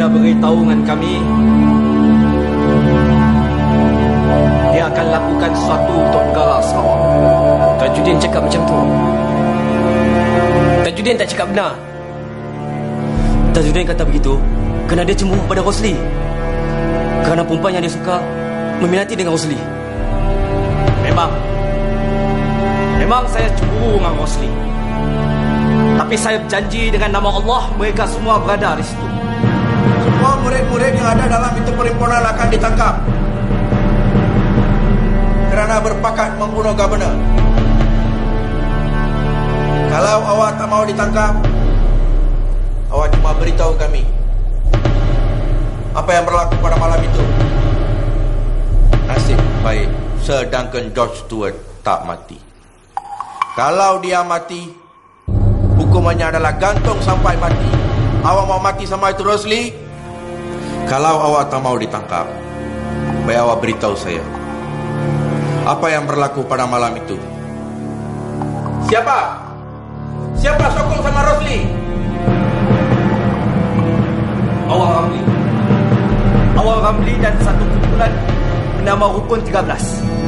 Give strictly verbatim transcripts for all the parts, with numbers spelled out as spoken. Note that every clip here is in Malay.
dia beritahu dengan kami dia akan lakukan sesuatu untuk negara Sarawak. Tajudin cakap macam tu. Tajudin tak cakap benar. Tajudin kata begitu kerana dia cemburu pada Rosli. Kerana perempuan yang dia suka meminati dengan Rosli. Memang Memang saya cemburu dengan Rosli. Tapi saya berjanji dengan nama Allah, mereka semua berada di situ. Semua murid-murid yang ada dalam itu perhimpunan akan ditangkap kerana berpakat membunuh Governor. Kalau awak tak mau ditangkap, awak cuma beritahu kami apa yang berlaku pada malam itu. Nasib baik Sir Duncan George Stewart tak mati. Kalau dia mati, hukumannya adalah gantung sampai mati. Awak mau mati sama itu Rosli? Kalau awak tak mau ditangkap, baik awak beritahu saya apa yang berlaku pada malam itu. Siapa? Siapa sokong sama Rosli? Awal Ramli. Awal Ramli dan satu kumpulan bernama Rukun tiga belas.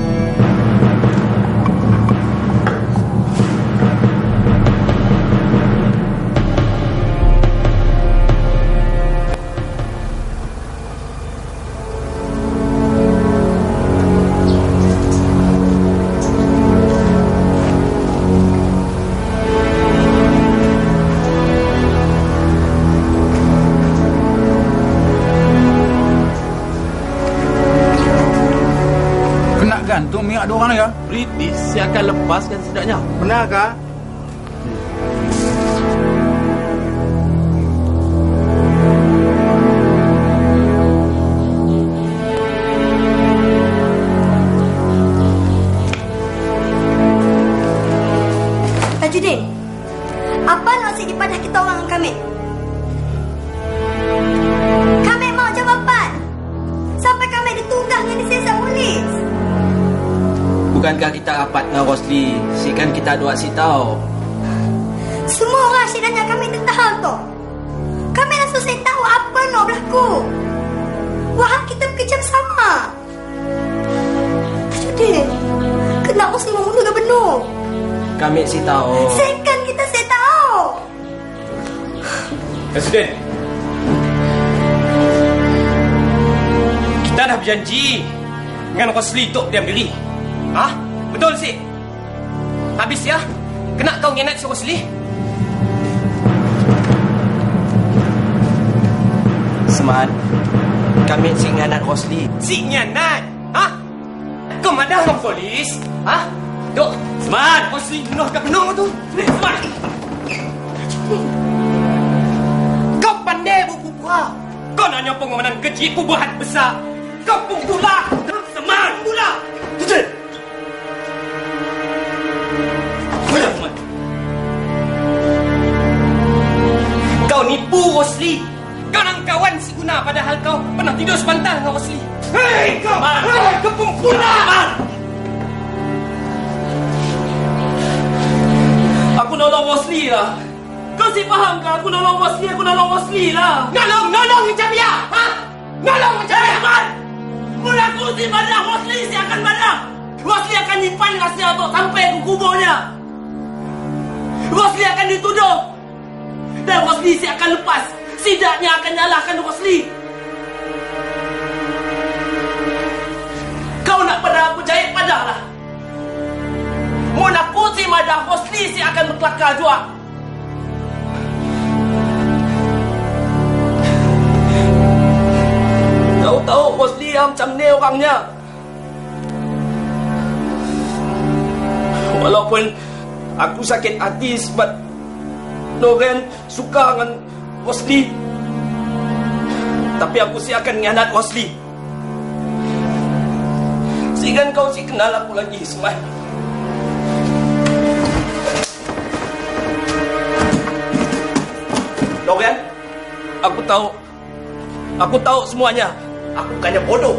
Gantung minyak dua orang ya. British saya akan lepaskan sedaknya. Benarkah? Tajudin, apa nasib ibadah kita orang kami? Kami mau jawapan. Sampai kami ditunggah dengan disesat polis. Bukankah kita rapat dengan Rosli? Sikan kita dua si tahu. Semua orang sidangnya kami tahu tu. Kami nak selesai tahu apa nak berlaku. Wah, kita bekerja bersama. Tajudin, kenapa Rosli membunuh Gubernur? Kami si tahu. Sekan kita saya tahu. Presiden, kita dah berjanji dengan Rosli untuk diam diri. Ah, betul sih. Habis ya, kena kau ngenat si Rosli. Seman, kami si ngenat Rosli. Si ngenat? Hah? Kau mana orang polis? Hah? Duk, Seman, Rosli bunuh kat penuh tu. Seman. Kau pandai berpura. Kau nanya pengumuman kecil buat besar. Kau pun pula. Seman pula. Tutup. Kau nipu Rosli. Kau nak kawan si Guna padahal kau pernah tidur sebantal dengan Rosli. Hei kau! Hei kau pembunuh! Aku nolong Rosli lah. Kau si faham ke aku nolong Rosli? Aku nolong Rosli lah. Nolong, nolong macam dia. Ha? Nolong macam dia. Man. Mula aku si badah Rosli si akan badah. Rosli akan nyimpan rahsia tu sampai ke kuburnya. Rosli akan dituduh. Dan Rosli si akan lepas. Sidaknya akan nyalahkan Rosli. Kau nak pada aku jahit padah lah. Mau nak aku si madah Rosli si akan berkelakar juga. Kau tahu Rosli yang macam ni orangnya. Walaupun aku sakit hati sebab Noren suka dengan Rosli, tapi aku si akan mengkhianat Rosli. Sikan kau si kenal aku lagi, Seman. Noren, aku tahu. Aku tahu semuanya. Aku bukannya bodoh.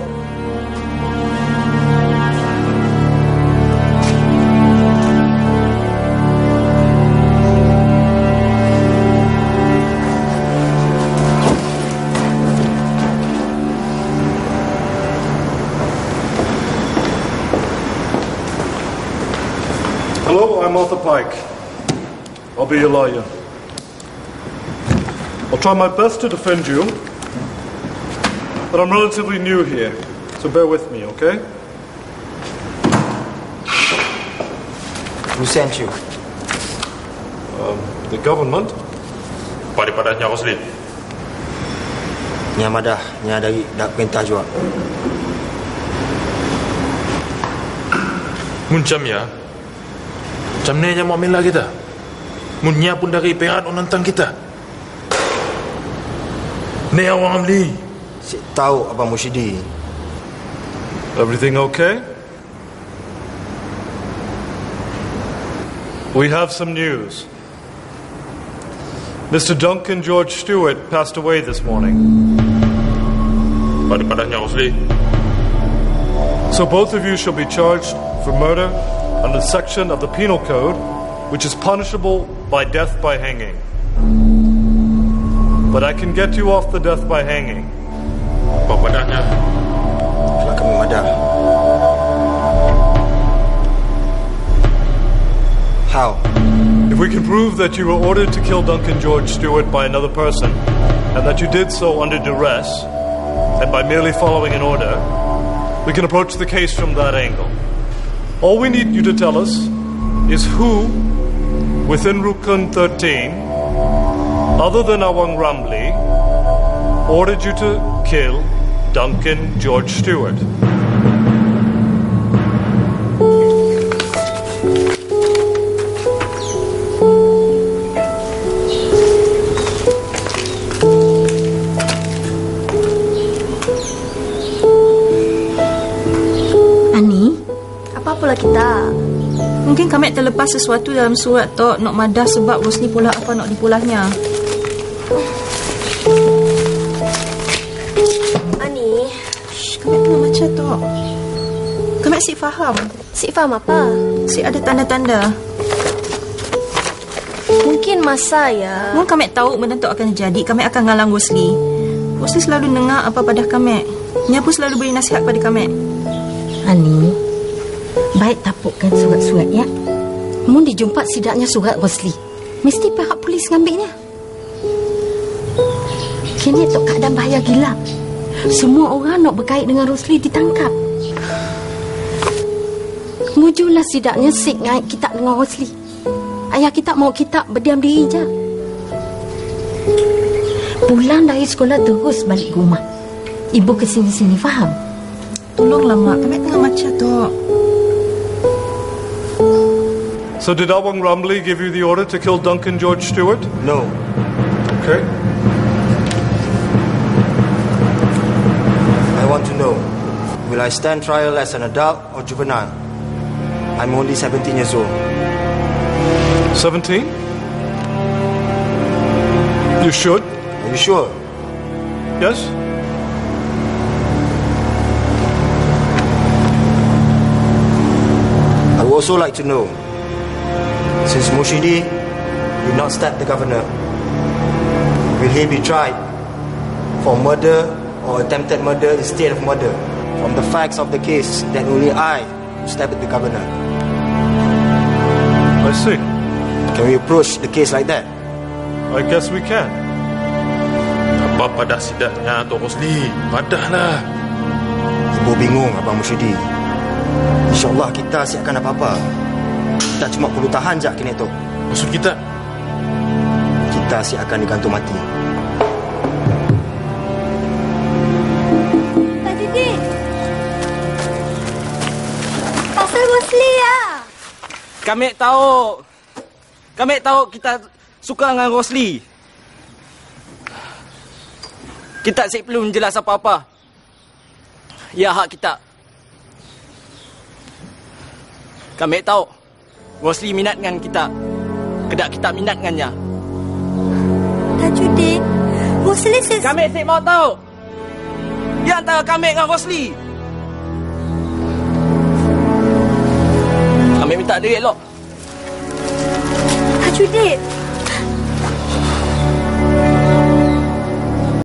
I'm Arthur Pike. I'll be your lawyer. I'll try my best to defend you, but I'm relatively new here, so bear with me, okay? Who sent you? Um, the government. Daripadanya Rosli. Nya madah, nya dari dak perintah juga. Muncam ya. Macam ni yang muamilah kita. Munya pun dari pihak nonton kita. Ni awam li. Si tahu Abang Musyidi. Everything okay? We have some news. Mister Duncan George Stewart passed away this morning. Daripadanya Rosli. So both of you shall be charged for murder under the section of the Penal Code, which is punishable by death by hanging. But I can get you off the death by hanging. Daripadanya. Kalau kami madah. How? If we can prove that you were ordered to kill Duncan George Stewart by another person, and that you did so under duress, and by merely following an order, we can approach the case from that angle. All we need you to tell us is who, within Rukun thirteen, other than Awang Ramli, ordered you to kill Duncan George Stewart. Kita. Mungkin kami terlepas sesuatu dalam surat Tok nak madah sebab Rosli pula apa nak dipulahnya. Ani, Shh, kami tengah macam Tok. Kami si faham. si faham apa? Si ada tanda-tanda. Mungkin masa ya. Mungkin kami tahu benda tu akan jadi, kami akan ngalang Rosli. Rosli selalu dengar apa pada kami. Nya pun selalu beri nasihat pada kami. Ani, baik tapukkan surat-surat ya. Mun dijumpa sidaknya surat Rosli, mesti pihak polis ngambilnya. Kini tu keadaan bahaya gila. Semua orang nak berkait dengan Rosli ditangkap. Mujulah sidaknya sik naik kitab dengan Rosli. Ayah kita mau kita berdiam diri je. Pulang dari sekolah terus balik rumah. Ibu ke sini-sini, faham? Tolonglah mak, kami tengah macam Tok. So did Awang Ramli give you the order to kill Duncan George Stewart? No. Okay. I want to know, will I stand trial as an adult or juvenile? I'm only seventeen years old. seventeen? You should. Are you sure? Yes? I would also like to know, since Mushidi did not stab the governor, will he be tried for murder or attempted murder instead of murder from the facts of the case that only I stabbed the governor? I see. Can we approach the case like that? I guess we can. Apa pada sidaknya Tok Rosli? Padahlah. Ibu bingung Abang Musyidi. InsyaAllah kita siapkan apa-apa. Kita cuma perlu tahan je kini tu. Maksud kita? Kita siapkan digantung mati. Tak jadi. Pasal Rosli ya. Kami tahu. Kami tahu kita suka dengan Rosli. Kita tak perlu menjelas apa-apa. Ya, hak kita. Kami tahu Rosli minat dengan kita. Kedak kita minat dengannya. Tajudin, Rosli ses... Kami tak mau tahu. Dia antara kami dengan Rosli. Kami minta duit, Lok. Tajudin,